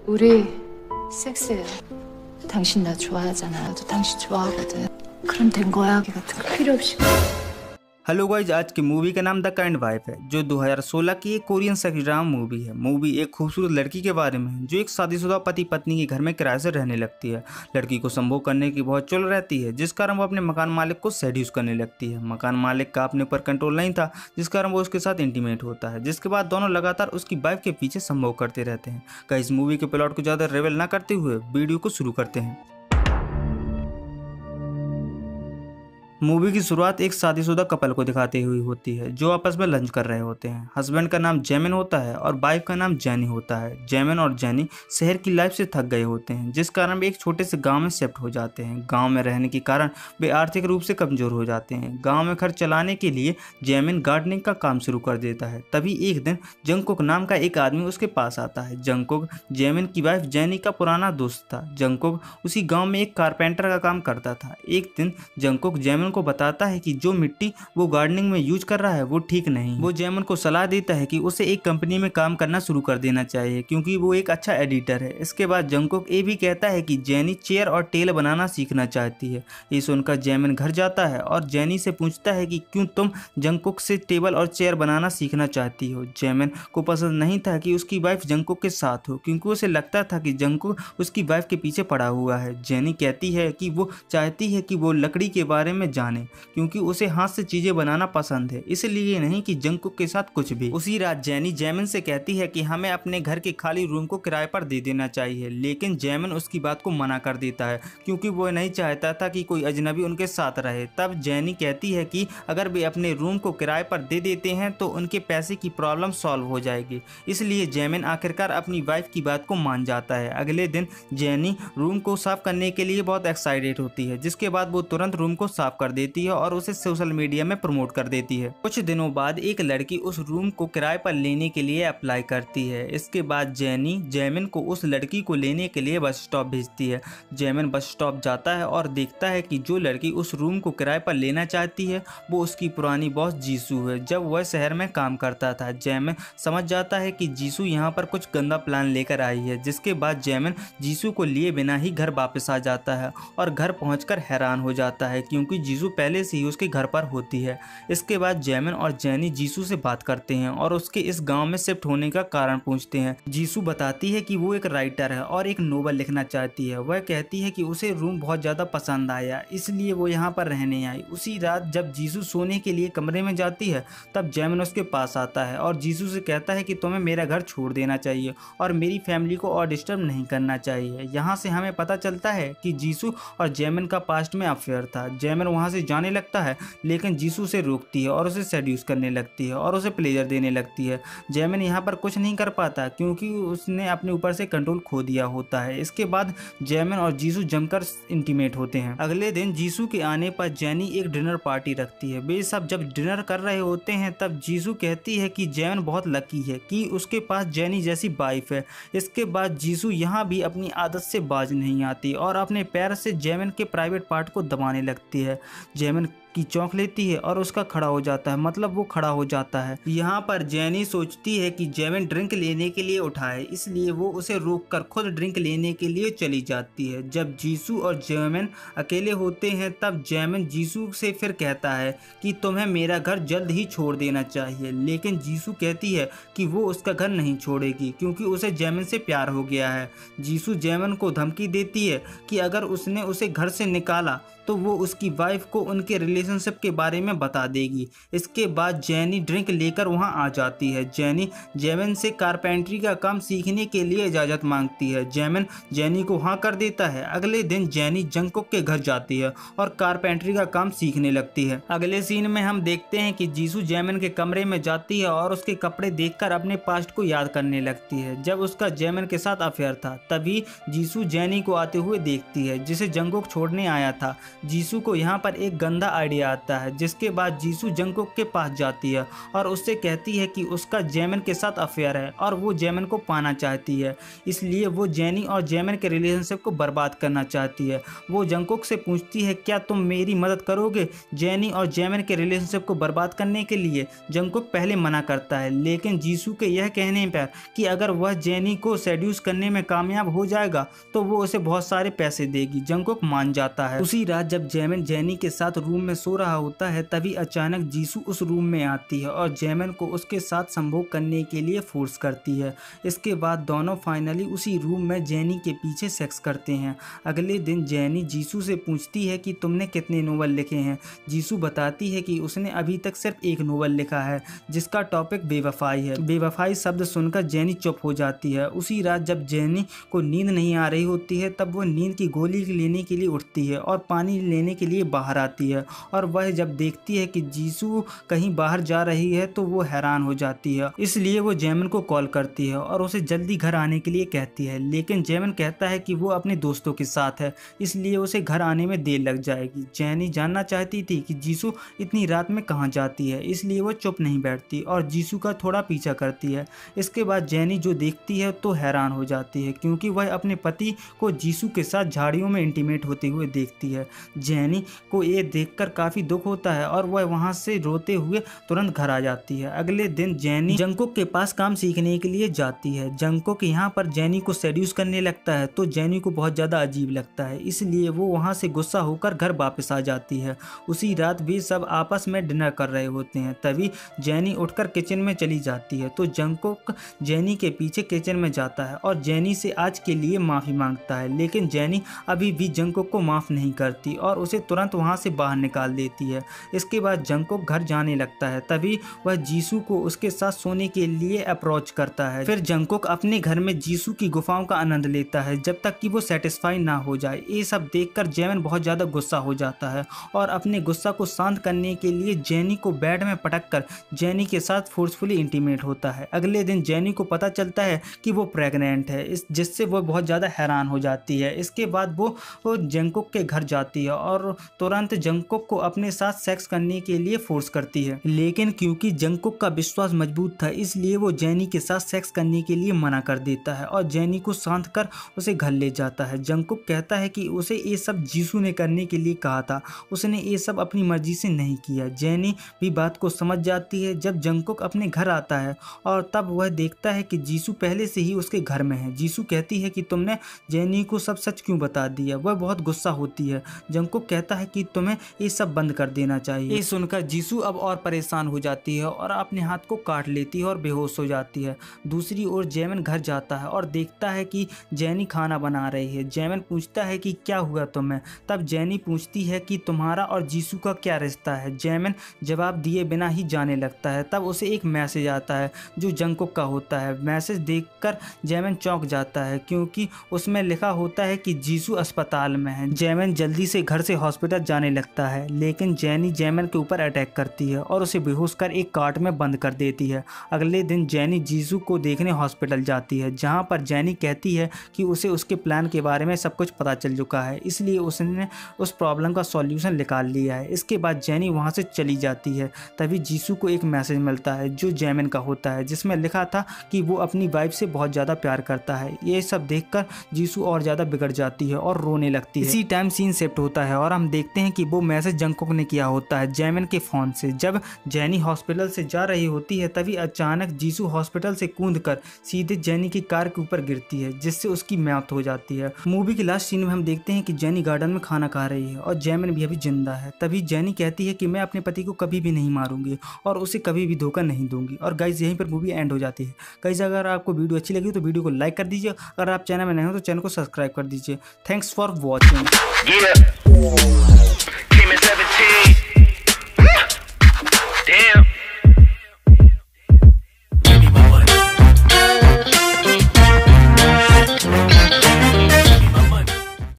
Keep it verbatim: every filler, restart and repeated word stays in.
우리 섹스해요. 당신 나 좋아하잖아. 나도 당신 좋아하거든. 그럼 된 거야. 이 같은 거 필요 없이. Hello guys, आज की movie का नाम द काइंड वाइफ है, जो दो हज़ार सोलह की एक कोरियन सेक्स ड्रामा मूवी है। मूवी एक खूबसूरत लड़की के बारे में है जो एक शादीशुदा पति पत्नी के घर में किराए से रहने लगती है। लड़की को संभोग करने की बहुत चुल रहती है, जिस कारण वो अपने मकान मालिक को सेड्यूस करने लगती है। मकान मालिक का अपने ऊपर कंट्रोल नहीं था, जिस कारण वो उसके साथ इंटीमेट होता है, जिसके बाद दोनों लगातार उसकी वाइफ के पीछे संभोग करते रहते हैं। कहीं इस मूवी के प्लॉट को ज़्यादा रिवील न करते हुए वीडियो को शुरू करते हैं। मूवी की शुरुआत एक शादीशुदा कपल को दिखाते हुए होती है जो आपस में लंच कर रहे होते हैं। हस्बैंड का नाम जैमिन होता है और वाइफ का नाम जेनी होता है। जैमिन और जेनी शहर की लाइफ से थक गए होते हैं, जिस कारण वे एक छोटे से गांव में शिफ्ट हो जाते हैं। गांव में रहने के कारण वे आर्थिक रूप से कमजोर हो जाते हैं। गांव में खर्च चलाने के लिए जैमिन गार्डनिंग का काम शुरू कर देता है। तभी एक दिन जंगकुक नाम का एक आदमी उसके पास आता है। जंगकुक जैमिन की वाइफ जेनी का पुराना दोस्त था। जंगकुक उसी गाँव में एक कारपेंटर का काम करता था। एक दिन जंगकुक जैमिन को बताता है कि जो मिट्टी वो गार्डनिंग में यूज कर रहा है वो ठीक नहीं। वो जैमिन को सलाह देता है कि उसे एक कंपनी में काम करना शुरू कर देना चाहिए, क्योंकि वो एक अच्छा एडिटर है। इसके बाद जंगकुक ये भी कहता है कि जेनी चेयर और टेल बनाना सीखना चाहती है। ये सुनकर जैमिन घर जाता है और जेनी से पूछता है कि क्यों तुम जंगकुक से टेबल और चेयर बनाना सीखना चाहती हो। जैमिन को पसंद नहीं था कि उसकी वाइफ जंगकुक के साथ हो, क्योंकि उसे लगता था कि जंगकुक उसकी वाइफ के पीछे पड़ा हुआ है। जेनी कहती है कि वो चाहती है कि वो लकड़ी के बारे में जाने, क्योंकि उसे हाथ से चीजें बनाना पसंद है, इसलिए नहीं कि जंगकुक के साथ कुछ भी। उसी रात जेनी जैमिन से कहती है कि हमें अपने घर के खाली रूम को किराए पर दे देना चाहिए, लेकिन जैमिन उसकी बात को मना कर देता है, क्योंकि वो नहीं चाहता था कि कोई अजनबी उनके साथ रहे। तब जेनी कहती है कि अगर वे अपने रूम को किराए पर दे देते हैं तो उनके पैसे की प्रॉब्लम सॉल्व हो जाएगी। इसलिए जैमिन आखिरकार अपनी वाइफ की बात को मान जाता है। अगले दिन जेनी रूम को साफ करने के लिए बहुत एक्साइटेड होती है, जिसके बाद वो तुरंत रूम को साफ कर देती है और उसे सोशल मीडिया में प्रमोट कर देती है। कुछ दिनों बाद एक लड़की उस रूम को किराए पर लेने के लिए अप्लाई करती है। इसके बाद जेनी जैमिन को उस लड़की को लेने के लिए बस स्टॉप भेजती है। जैमिन बस स्टॉप जाता है और देखता है कि जो लड़की उस रूम को किराए पर लेना चाहती है वो उसकी पुरानी बॉस जीसू है, जब वह शहर में काम करता था। जैमिन समझ जाता है कि जीसू यहाँ पर कुछ गंदा प्लान लेकर आई है, जिसके बाद जैमिन जीसू को लिए बिना ही घर वापस आ जाता है और घर पहुंचकर हैरान हो जाता है, क्योंकि जीसू पहले से ही उसके घर पर होती है। इसके बाद जैमिन और जेनी जीसू से बात करते हैं और उसके इस गांव में शिफ्ट होने का कारण पूछते हैं। जीसू बताती है कि वो एक राइटर है और एक नोवेल लिखना चाहती है। वह कहती है कि उसे रूम बहुत ज़्यादा पसंद आया, इसलिए वो यहाँ पर रहने आई। उसी रात जब जीसू सोने के लिए कमरे में जाती है, तब जैमिन उसके पास आता है और जीसू से कहता है कि तुम्हें मेरा घर छोड़ देना चाहिए और मेरी फैमिली को और डिस्टर्ब नहीं करना चाहिए। यहाँ से हमें पता चलता है कि जीसू और जैमिन का पास्ट में अफेयर था। जैमिन वहाँ से जाने लगता है, लेकिन जीसू से रोकती है और उसे सेड्यूस करने लगती है और उसे प्लेजर देने लगती है। जैमिन यहाँ पर कुछ नहीं कर पाता, क्योंकि उसने अपने ऊपर से कंट्रोल खो दिया होता है। इसके बाद जैमिन और जीसू जमकर इंटीमेट होते हैं। अगले दिन जीसू के आने पर जेनी एक डिनर पार्टी रखती है। वे सब जब डिनर कर रहे होते हैं, तब जीसू कहती है कि जैमिन बहुत लकी है कि उसके पास जेनी जैसी वाइफ है। इसके बाद जीसू यहाँ भी अपनी आदत से बाज नहीं आती और अपने पैर से जैमिन के प्राइवेट पार्ट को दबाने लगती है। जैमिन की चौंक लेती है और उसका खड़ा हो जाता है, मतलब वो खड़ा हो जाता है। यहाँ पर जेनी सोचती है कि जैमिन ड्रिंक लेने के लिए उठाए, इसलिए वो उसे रोककर खुद ड्रिंक लेने के लिए चली जाती है। जब जीसू और जैमिन अकेले होते हैं, तब जैमिन जीसू से फिर कहता है कि तुम्हें मेरा घर जल्द ही छोड़ देना चाहिए, लेकिन जीसू कहती है कि वो उसका घर नहीं छोड़ेगी, क्योंकि उसे जैमिन से प्यार हो गया है। जीसू जैमिन को धमकी देती है कि अगर उसने उसे घर से निकाला तो वो उसकी वाइफ को उनके रिलेशनशिप के बारे में बता देगी। इसके बाद जेनी ड्रिंक लेकर वहां आ जाती है। जेनी जैमिन से कारपेंटरी का काम सीखने के लिए इजाज़त मांगती है। जैमिन जेनी को हाँ कर देता है। अगले दिन जेनी जंगकुक के घर जाती है और कारपेंटरी का काम सीखने लगती है। अगले सीन में हम देखते हैं कि जीसू जैमिन के कमरे में जाती है और उसके कपड़े देखकर अपने पास्ट को याद करने लगती है, जब उसका जैमिन के साथ अफेयर था। तभी जीसू जेनी को आते हुए देखती है, जिसे जंगकुक छोड़ने आया था। जीसू को यहाँ पर एक गंदा आइडिया आता है, जिसके बाद जीसू जंगकुक के पास जाती है और उससे कहती है कि उसका जैमिन के साथ अफेयर है और वो जैमिन को पाना चाहती है, इसलिए वो जेनी और जैमिन के रिलेशनशिप को बर्बाद करना चाहती है। वो जंगकुक से पूछती है क्या तुम मेरी मदद करोगे जेनी और जैमिन के रिलेशनशिप को बर्बाद करने के लिए। जंगकुक पहले मना करता है, लेकिन जीसू के यह कहने पर कि अगर वह जेनी को सेड्यूस करने में कामयाब हो जाएगा तो वो उसे बहुत सारे पैसे देगी। जंगकुक मान जाता है। उसी रात जब जैमिन जेनी के साथ रूम में सो रहा होता है, तभी अचानक जीसू उस रूम में आती है और जैमिन को उसके साथ संभोग करने के लिए फोर्स करती है। इसके बाद दोनों फाइनली उसी रूम में जेनी के पीछे सेक्स करते हैं। अगले दिन जेनी जीसू से पूछती है कि तुमने कितने नोवेल लिखे हैं। जीसू बताती है कि उसने अभी तक सिर्फ एक नोवेल लिखा है, जिसका टॉपिक बेवफाई है। बेवफाई शब्द सुनकर जेनी चुप हो जाती है। उसी रात जब जेनी को नींद नहीं आ रही होती है, तब वो नींद की गोली लेने के लिए उठती है और पानी लेने के लिए बाहर आती है, और वह जब देखती है कि जीसू कहीं बाहर जा रही है तो वो हैरान हो जाती है। इसलिए वो जैमिन को कॉल करती है और उसे जल्दी घर आने के लिए कहती है, लेकिन जैमिन कहता है कि वो अपने दोस्तों के साथ है, इसलिए उसे घर आने में देर लग जाएगी। जेनी जानना चाहती थी कि जीसू इतनी रात में कहाँ जाती है, इसलिए वो चुप नहीं बैठती और जीसू का थोड़ा पीछा करती है। इसके बाद जेनी जो देखती है तो हैरान हो जाती है, क्योंकि वह अपने पति को जीसू के साथ झाड़ियों में इंटीमेट होते हुए देखती है। जेनी को ये देखकर काफी दुख होता है और वह वहां से रोते हुए तुरंत घर आ जाती है। अगले दिन जेनी जंगकुक के पास काम सीखने के लिए जाती है। जंगकुक यहाँ पर जेनी को सेड्यूस करने लगता है तो जेनी को बहुत ज़्यादा अजीब लगता है, इसलिए वो वहाँ से गुस्सा होकर घर वापस आ जाती है। उसी रात वे सब आपस में डिनर कर रहे होते हैं, तभी जेनी उठकर किचन में चली जाती है तो जंगकुक जेनी के पीछे किचन में जाता है और जेनी से आज के लिए माफ़ी मांगता है, लेकिन जेनी अभी भी जंगकुक को माफ़ नहीं करती और उसे तुरंत वहाँ से बाहर निकाल देती है। इसके बाद जंगकुक घर जाने लगता है, तभी वह जीसू को उसके साथ सोने के लिए अप्रोच करता है। फिर जंगकुक अपने घर में जीसू की गुफाओं का आनंद लेता है जब तक कि वो सेटिस्फाई ना हो जाए। ये सब देखकर जैमिन बहुत ज़्यादा गुस्सा हो जाता है और अपने गुस्सा को शांत करने के लिए जेनी को बेड में पटक कर जेनी के साथ फोर्सफुली इंटीमेट होता है। अगले दिन जेनी को पता चलता है कि वो प्रेग्नेंट है, इस जिससे वो बहुत ज़्यादा हैरान हो जाती है। इसके बाद वो, वो जंगकुक के घर जाती है और तुरंत जंगकुक को अपने साथ सेक्स करने के लिए फोर्स करती है, लेकिन क्योंकि जंगकुक का विश्वास मजबूत था इसलिए वो जेनी के साथ सेक्स करने के लिए मना कर देता है और जेनी को शांत कर उसे घर ले जाता है। जंगकुक कहता है कि उसे ये सब जीसू ने करने के लिए कहा था, उसने ये सब अपनी मर्जी से नहीं किया। जेनी भी बात को समझ जाती है जब जंगकुक अपने घर आता है और तब वह देखता है कि जीसू पहले से ही उसके घर में है। जीसू कहती है कि तुमने जेनी को सब सच क्यों बता दिया। वह बहुत गुस्सा होती है। जंगकुक कहता है कि तुम्हें ये सब बंद कर देना चाहिए। ये सुनकर जीसू अब और परेशान हो जाती है और अपने हाथ को काट लेती है और बेहोश हो जाती है। दूसरी ओर जैमिन घर जाता है और देखता है कि जेनी खाना बना रही है। जैमिन पूछता है कि क्या हुआ तुम्हें। तब जेनी पूछती है कि तुम्हारा और जीसू का क्या रिश्ता है। जैमिन जवाब दिए बिना ही जाने लगता है। तब उसे एक मैसेज आता है जो जंगकुक का होता है। मैसेज देखकर जैमिन चौंक जाता है क्योंकि उसमें लिखा होता है कि जीसू अस्पताल में है। जैमिन जल्दी से घर से हॉस्पिटल जाने लगता है, लेकिन जेनी जैमिन के ऊपर अटैक करती है और उसे बेहोश कर एक कार्ट में बंद कर देती है। अगले दिन जेनी जीसू को देखने हॉस्पिटल जाती है, जहां पर जेनी कहती है कि उसे उसके प्लान के बारे में सब कुछ पता चल चुका है, इसलिए उसने उस प्रॉब्लम का सॉल्यूशन निकाल लिया है। इसके बाद जेनी वहां से चली जाती है। तभी जीसू को एक मैसेज मिलता है जो जैमिन का होता है, जिसमें लिखा था कि वो अपनी वाइफ से बहुत ज़्यादा प्यार करता है। ये सब देखकर जीसू और ज़्यादा बिगड़ जाती है और रोने लगती है। इसी टाइम सीन शिफ्ट होता है और हम देखते हैं कि वो मैसेज जंगकुक ने किया होता है जैमिन के फ़ोन से। जब जेनी हॉस्पिटल से जा रही होती है तभी अचानक जीसू हॉस्पिटल से कूदकर सीधे जेनी की कार के ऊपर गिरती है, जिससे उसकी मौत हो जाती है। मूवी के लास्ट सीन में हम देखते हैं कि जेनी गार्डन में खाना खा रही है और जैमिन भी अभी जिंदा है। तभी जेनी कहती है कि मैं अपने पति को कभी भी नहीं मारूंगी और उसे कभी भी धोखा नहीं दूंगी। और गाइस यहीं पर मूवी एंड हो जाती है। गाइस अगर आपको वीडियो अच्छी लगी तो वीडियो को लाइक कर दीजिए, अगर आप चैनल में नए हो तो चैनल को सब्सक्राइब कर दीजिए। Thanks for watching.